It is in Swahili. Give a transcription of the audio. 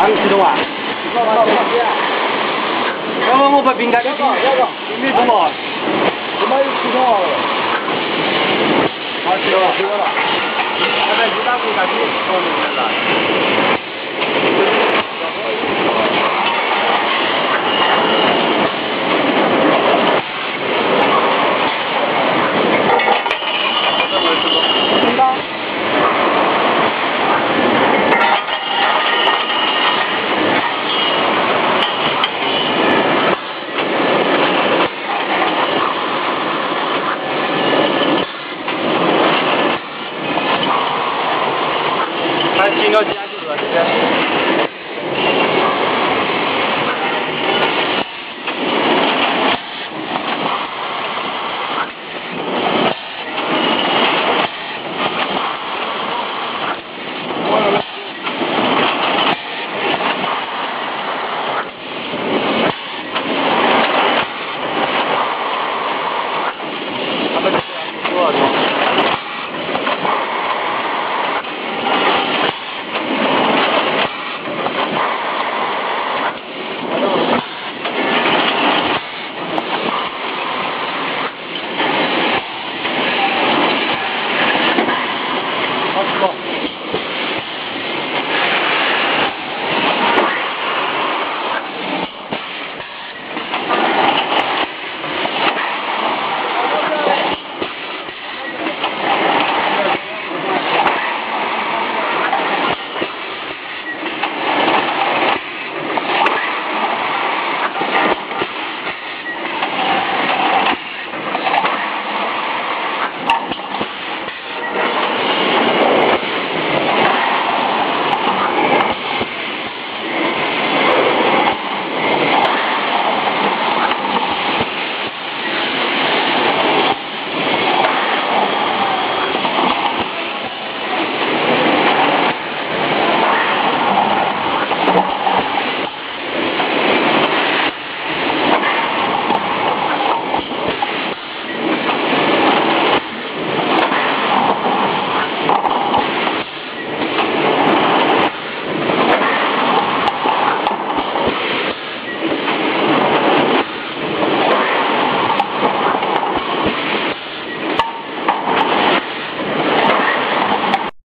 哪个启动啊？我把冰开的冰没动了，他妈又启动了。好，启动了，启动了。现在一打不下去，我们来了。